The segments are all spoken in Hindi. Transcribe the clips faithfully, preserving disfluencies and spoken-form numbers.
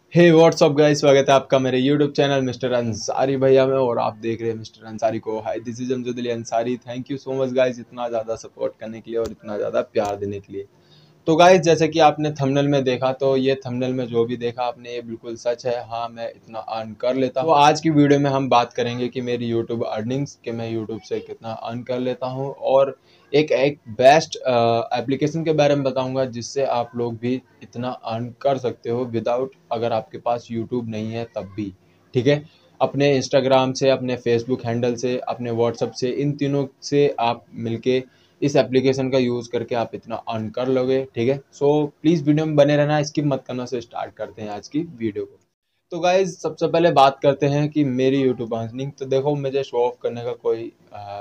हे व्हाट्सअप गाइस, स्वागत है आपका मेरे यूट्यूब चैनल मिस्टर अंसारी भैया में। और आप देख रहे हैं मिस्टर अंसारी को। Hi, this is Amjad Ali Ansari. Thank you so much guys, इतना ज़्यादा सपोर्ट करने के लिए और इतना ज़्यादा प्यार देने के लिए। तो गाइस, जैसे कि आपने थंबनेल में देखा, तो ये थंबनेल में जो भी देखा आपने, ये बिल्कुल सच है। हाँ, मैं इतना अर्न कर लेता हूँ। तो आज की वीडियो में हम बात करेंगे कि मेरी यूट्यूब अर्निंग्स, कि मैं यूट्यूब से कितना अर्न कर लेता हूँ, और एक एक बेस्ट एप्लीकेशन के बारे में बताऊंगा जिससे आप लोग भी इतना अर्न कर सकते हो विदाउट, अगर आपके पास यूट्यूब नहीं है तब भी। ठीक है, अपने इंस्टाग्राम से, अपने फेसबुक हैंडल से, अपने व्हाट्सअप से, इन तीनों से आप मिलके इस एप्लीकेशन का यूज़ करके आप इतना अर्न कर लोगे। ठीक है, सो प्लीज़ वीडियो में बने रहना, स्किप मत करना। से स्टार्ट करते हैं आज की वीडियो को। तो गाइज, सबसे पहले बात करते हैं कि मेरी यूट्यूब अर्निंग। तो देखो, मुझे शो ऑफ करने का कोई आ,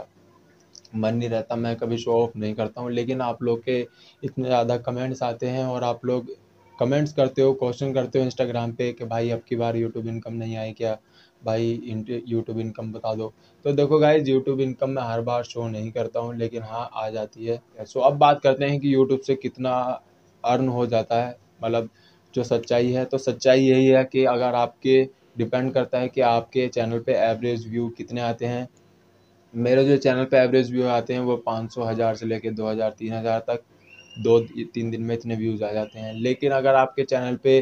मन नहीं रहता, मैं कभी शो ऑफ नहीं करता हूँ। लेकिन आप लोग के इतने ज़्यादा कमेंट्स आते हैं और आप लोग कमेंट्स करते हो, क्वेश्चन करते हो इंस्टाग्राम पे कि भाई अब की बार यूट्यूब इनकम नहीं आई क्या, भाई यूट्यूब इनकम बता दो। तो देखो गाइज, यूट्यूब इनकम मैं हर बार शो नहीं करता हूँ, लेकिन हाँ, आ जाती है। सो अब बात करते हैं कि यूट्यूब से कितना अर्न हो जाता है, मतलब जो सच्चाई है। तो सच्चाई यही है कि अगर आपके डिपेंड करता है कि आपके चैनल पे एवरेज व्यू कितने आते हैं। मेरे जो चैनल पे एवरेज व्यू आते हैं वो पाँच सौ, हज़ार से लेके दो हज़ार, तीन हज़ार तक दो तीन दिन में इतने व्यूज़ आ जाते हैं। लेकिन अगर आपके चैनल पे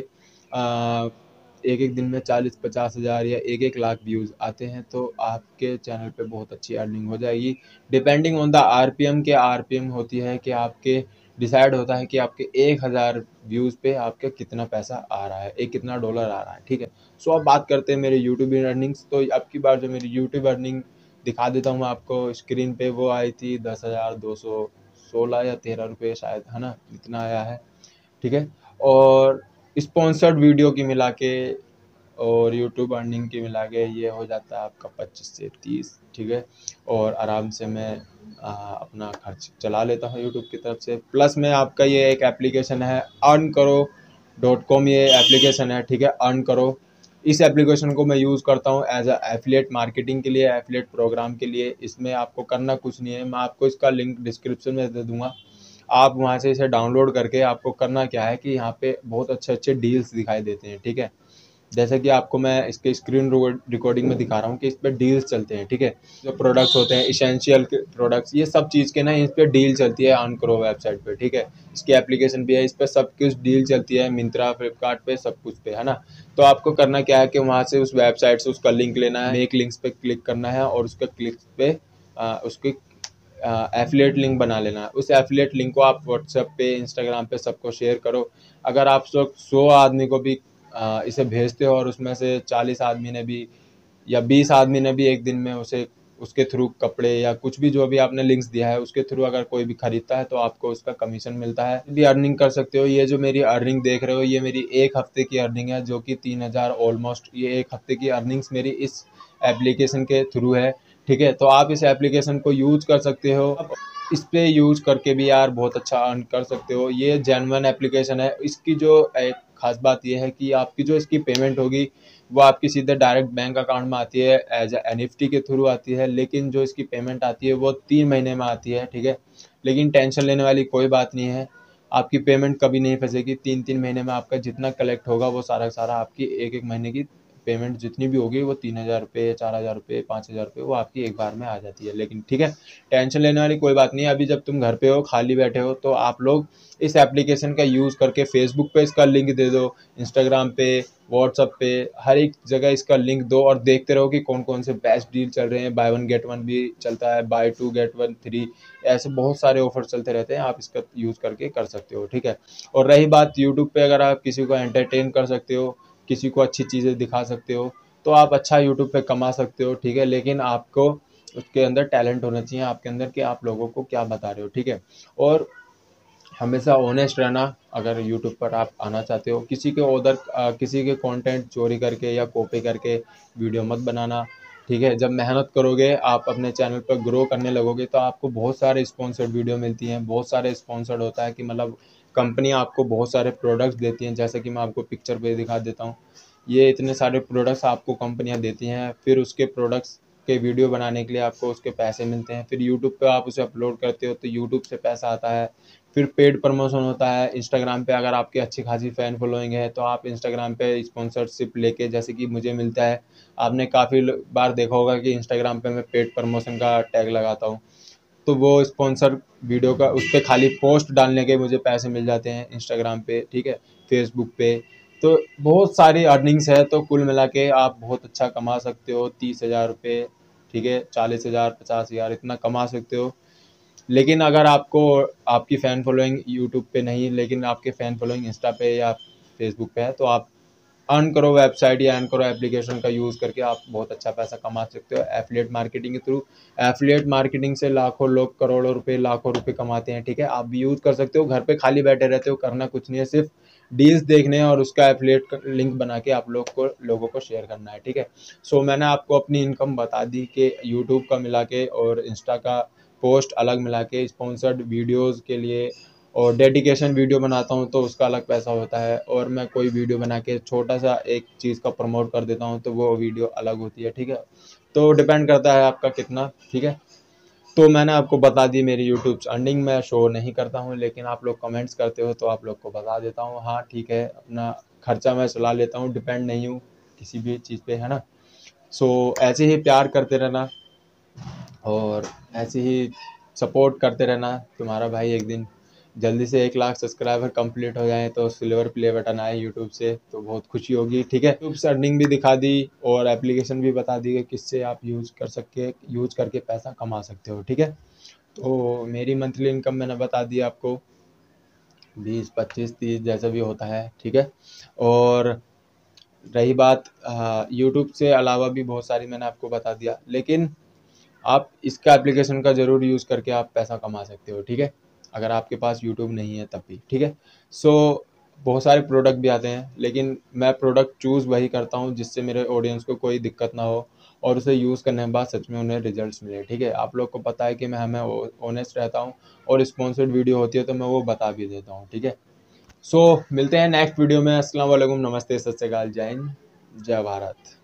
आ, एक एक दिन में चालीस पचास हज़ार या एक एक लाख व्यूज़ आते हैं, तो आपके चैनल पे बहुत अच्छी अर्निंग हो जाएगी। डिपेंडिंग ऑन द आरपीएम, के आरपीएम होती है कि आपके डिसाइड होता है कि आपके एक हज़ार व्यूज़ पे आपके कितना पैसा आ रहा है, एक कितना डॉलर आ रहा है। ठीक है, सो अब बात करते हैं मेरे यूट्यूब अर्निंग्स। तो अब की बार जो मेरी यूट्यूब अर्निंग दिखा देता हूँ मैं आपको स्क्रीन पे, वो आई थी दस हज़ार दो सौ सोलह या तेरह रुपये शायद, है ना, इतना आया है। ठीक है, और स्पॉन्सर्ड वीडियो की मिला के और यूट्यूब अर्निंग की मिला के ये हो जाता है आपका पच्चीस से तीस। ठीक है, और आराम से मैं आ, अपना खर्च चला लेता हूँ यूट्यूब की तरफ से। प्लस में आपका ये एक एप्लीकेशन है अर्न करो डॉट कॉम, ये एप्लीकेशन है। ठीक है, अर्न करो, इस एप्लीकेशन को मैं यूज़ करता हूँ एज अ एफिलिएट मार्केटिंग के लिए, एफिलिएट प्रोग्राम के लिए। इसमें आपको करना कुछ नहीं है, मैं आपको इसका लिंक डिस्क्रिप्शन में दे दूँगा। आप वहाँ से इसे डाउनलोड करके, आपको करना क्या है कि यहाँ पे बहुत अच्छे अच्छे डील्स दिखाई देते हैं। ठीक है, जैसे कि आपको मैं इसके स्क्रीन रिकॉर्डिंग में दिखा रहा हूँ कि इस पर डील्स चलते हैं। ठीक है, जो प्रोडक्ट्स होते हैं इसेंशियल प्रोडक्ट्स, ये सब चीज़ के ना इस पर डील चलती है अर्न करो वेबसाइट पे। ठीक है, इसकी एप्लीकेशन भी है, इस पर सब कुछ डील चलती है, मिंत्रा, फ्लिपकार्ट पे, सब कुछ पे, है ना। तो आपको करना क्या है कि वहाँ से उस वेबसाइट से उसका लिंक लेना है, मेक लिंक्स पे क्लिक करना है, और उसके क्लिक पे आ, उसकी एफिलिएट लिंक बना लेना है। उस एफिलिएट लिंक को आप व्हाट्सएप पे, इंस्टाग्राम पे सबको शेयर करो। अगर आप सौ सौ आदमी को भी आ, इसे भेजते हो और उसमें से चालीस आदमी ने भी या बीस आदमी ने भी एक दिन में उसे, उसके थ्रू कपड़े या कुछ भी जो भी आपने लिंक्स दिया है उसके थ्रू अगर कोई भी खरीदता है, तो आपको उसका कमीशन मिलता है, भी अर्निंग कर सकते हो। ये जो मेरी अर्निंग देख रहे हो, ये मेरी एक हफ्ते की अर्निंग है, जो कि तीन हज़ार ऑलमोस्ट, ये एक हफ्ते की अर्निंग्स मेरी इस एप्लीकेशन के थ्रू है। ठीक है, तो आप इस एप्लीकेशन को यूज कर सकते हो। आप इस पे यूज करके भी यार बहुत अच्छा अर्न कर सकते हो। ये जेन्युइन एप्लीकेशन है। इसकी जो एक खास बात यह है कि आपकी जो इसकी पेमेंट होगी वो आपकी सीधे डायरेक्ट बैंक अकाउंट में आती है, एज एन एफ टी के थ्रू आती है। लेकिन जो इसकी पेमेंट आती है वो तीन महीने में आती है। ठीक है, लेकिन टेंशन लेने वाली कोई बात नहीं है, आपकी पेमेंट कभी नहीं फंसेगी। तीन तीन महीने में आपका जितना कलेक्ट होगा वो सारा सारा आपकी एक एक महीने की पेमेंट जितनी भी होगी, वो तीन हज़ार रुपये, चार हज़ार रुपये, पाँच हज़ार रुपये, वो आपकी एक बार में आ जाती है। लेकिन ठीक है, टेंशन लेने वाली कोई बात नहीं है। अभी जब तुम घर पे हो, खाली बैठे हो, तो आप लोग इस एप्लीकेशन का यूज़ करके फेसबुक पे इसका लिंक दे दो, इंस्टाग्राम पे, व्हाट्सअप पे, हर एक जगह इसका लिंक दो, और देखते रहो कि कौन कौन से बेस्ट डील चल रहे हैं। बाय वन गेट वन भी चलता है, buy two get one three, ऐसे बहुत सारे ऑफर चलते रहते हैं, आप इसका यूज़ करके कर सकते हो। ठीक है, और रही बात यूट्यूब पे, अगर आप किसी को एंटरटेन कर सकते हो, किसी को अच्छी चीज़ें दिखा सकते हो, तो आप अच्छा यूट्यूब पे कमा सकते हो। ठीक है, लेकिन आपको उसके अंदर टैलेंट होना चाहिए आपके अंदर, कि आप लोगों को क्या बता रहे हो। ठीक है, और हमेशा ऑनेस्ट रहना। अगर यूट्यूब पर आप आना चाहते हो, किसी के उधर किसी के कंटेंट चोरी करके या कॉपी करके वीडियो मत बनाना। ठीक है, जब मेहनत करोगे, आप अपने चैनल पर ग्रो करने लगोगे, तो आपको बहुत सारे स्पॉन्सर्ड वीडियो मिलती हैं, बहुत सारे स्पॉन्सर्ड होता है कि मतलब कंपनी आपको बहुत सारे प्रोडक्ट्स देती हैं। जैसे कि मैं आपको पिक्चर पे दिखा देता हूँ, ये इतने सारे प्रोडक्ट्स आपको कंपनियां देती हैं, फिर उसके प्रोडक्ट्स के वीडियो बनाने के लिए आपको उसके पैसे मिलते हैं, फिर यूट्यूब पे आप उसे अपलोड करते हो तो यूट्यूब से पैसा आता है। फिर पेड प्रमोशन होता है इंस्टाग्राम पे। अगर आपकी अच्छी खासी फ़ैन फॉलोइंग है तो आप इंस्टाग्राम पे स्पॉन्सरशिप लेके, जैसे कि मुझे मिलता है, आपने काफ़ी बार देखा होगा कि इंस्टाग्राम पे मैं पेड प्रमोशन का टैग लगाता हूँ, तो वो स्पॉन्सर वीडियो का उस पर खाली पोस्ट डालने के मुझे पैसे मिल जाते हैं इंस्टाग्राम पे, ठीक है, फेसबुक पे। तो बहुत सारी अर्निंग्स है, तो कुल मिला के आप बहुत अच्छा कमा सकते हो, तीस हज़ार रुपये, ठीक है, चालीस हज़ार, पचास हज़ार इतना कमा सकते हो। लेकिन अगर आपको आपकी फ़ैन फॉलोइंग यूट्यूब पे नहीं, लेकिन आपके फ़ैन फॉलोइंग इंस्टा पे या फेसबुक पे है, तो आप अर्न करो वेबसाइट या अर्न करो एप्लीकेशन का यूज़ करके, आप बहुत अच्छा पैसा कमा सकते हो एफिलिएट मार्केटिंग के थ्रू। एफिलिएट मार्केटिंग से लाखों लोग करोड़ों रुपए, लाखों रुपए कमाते हैं, ठीक है। आप भी यूज़ कर सकते हो, घर पे खाली बैठे रहते हो, करना कुछ नहीं है, सिर्फ डील्स देखने हैं और उसका एफिलिएट लिंक बना के आप लोग को लोगों को शेयर करना है, ठीक है। सो मैंने आपको अपनी इनकम बता दी कि यूट्यूब का मिला के और इंस्टा का पोस्ट अलग मिला के, स्पॉन्सर्ड वीडियोज़ के लिए और डेडिकेशन वीडियो बनाता हूँ तो उसका अलग पैसा होता है, और मैं कोई वीडियो बना के छोटा सा एक चीज़ का प्रमोट कर देता हूँ तो वो वीडियो अलग होती है, ठीक है। तो डिपेंड करता है आपका कितना, ठीक है। तो मैंने आपको बता दी मेरी यूट्यूब अर्निंग, मैं शो नहीं करता हूँ, लेकिन आप लोग कमेंट्स करते हो तो आप लोग को बता देता हूँ। हाँ ठीक है, अपना खर्चा मैं चला लेता हूँ, डिपेंड नहीं हूँ किसी भी चीज़ पे, है ना। सो ऐसे ही प्यार करते रहना और ऐसे ही सपोर्ट करते रहना। तुम्हारा भाई एक दिन जल्दी से एक लाख सब्सक्राइबर कंप्लीट हो जाए तो सिल्वर प्ले बटन आए यूट्यूब से तो बहुत खुशी होगी, ठीक है। यूट्यूब से अर्निंग भी दिखा दी और एप्लीकेशन भी बता दी कि किससे आप यूज़ कर सकते यूज़ करके पैसा कमा सकते हो, ठीक है। तो मेरी मंथली इनकम मैंने बता दी आपको, बीस पच्चीस तीस जैसा भी होता है, ठीक है। और रही बात यूट्यूब से अलावा भी बहुत सारी मैंने आपको बता दिया, लेकिन आप इसका एप्लीकेशन का ज़रूर यूज़ करके आप पैसा कमा सकते हो, ठीक है, अगर आपके पास यूट्यूब नहीं है तब भी, ठीक है। सो बहुत सारे प्रोडक्ट भी आते हैं, लेकिन मैं प्रोडक्ट चूज़ वही करता हूँ जिससे मेरे ऑडियंस को कोई दिक्कत ना हो और उसे यूज़ करने के बाद सच में उन्हें रिजल्ट्स मिले, ठीक है। आप लोग को पता है कि मैं हमें ऑनेस्ट रहता हूँ और स्पॉन्सर्ड वीडियो होती है तो मैं वो बता भी देता हूँ, ठीक है। सो मिलते हैं नेक्स्ट वीडियो में। अस्सलाम वालेकुम, नमस्ते, सत श्री अकाल, जय हिंद, जय भारत।